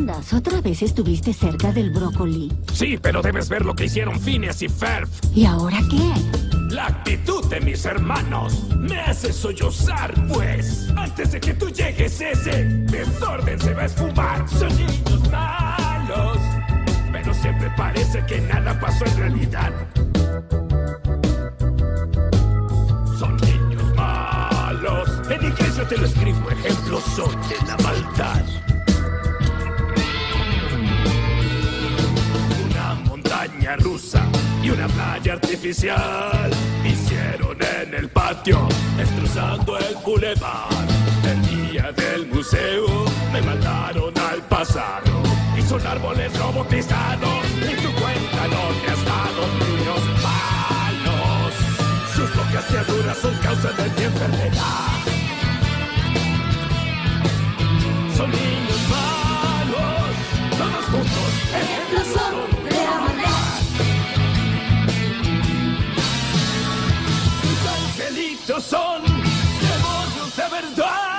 andas? ¿Otra vez estuviste cerca del brócoli? Sí, pero debes ver lo que hicieron Phineas y Ferb. ¿Y ahora qué? La actitud de mis hermanos me hace sollozar, pues. Antes de que tú llegues, ese desorden se va a esfumar. Son niños malos, pero siempre parece que nada pasó en realidad. Son niños malos. En inglés yo te lo escribo, ejemplos son de la maldad. Una montaña rusa y una playa artificial hicieron en el patio, destrozando el bulevar. El día del museo me mandaron al pasado y son árboles robotizados. Y tu cuenta no te has dado, niños malos. Sus pocas criaturas son causa de mi enfermedad. Son niños malos, todos juntos, ejemplos son de la maldad. Tus angelitos son demonios de verdad.